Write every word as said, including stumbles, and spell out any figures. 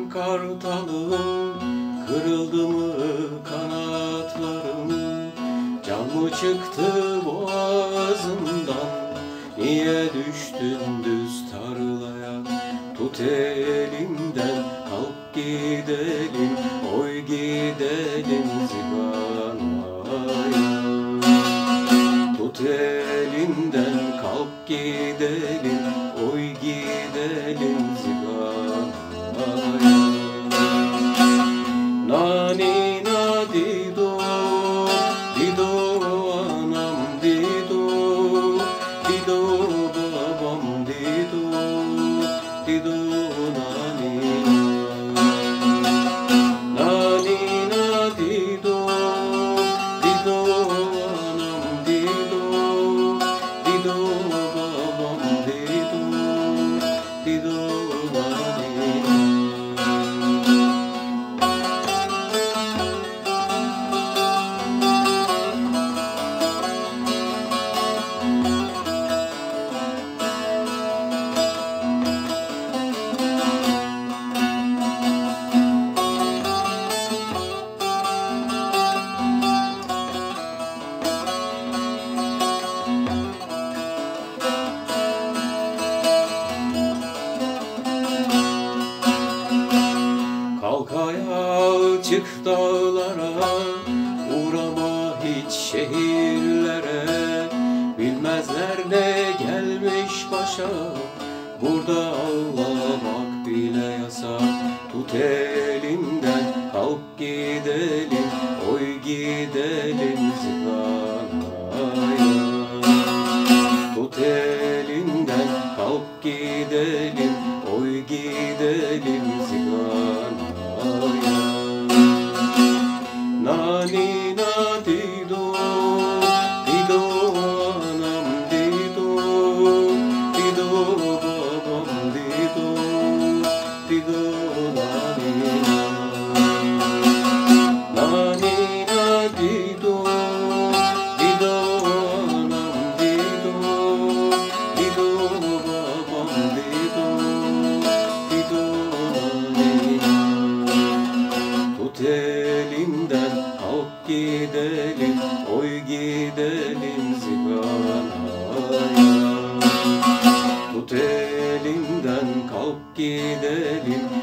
kartalım, kırıldı mı kanatlarım? Can mı çıktı boğazımdan? Niye düştün düz tarlaya? Tut elimden, kalk gidelim, oy gidelim zivanaya. Tut elimden, kalk gidelim, oy gidelim zivanaya. Nani na dido, dido anam dido, dido babam dido, dido nani na. Nani na dido, dido anam dido, dido babam dido, dido nani na. Kalk ayağa, çık dağlara, uğrama hiç şehirlere. Bilmezler ne gelmiş başa, burada ağlamak bile yasak. Tut elimden, kalk gidelim, oy gidelim zivanaya. Tut elimden, kalk gidelim, oy gidelim zivanaya. Nani na dido, dido anam dido, dido babam dido, dido nani na. Nani na dido, dido anam dido, dido babam dido, dido nani na. Tut elimden, kalk gidelim, oy gidelim zivanaya. Tut elimden, kalk gidelim,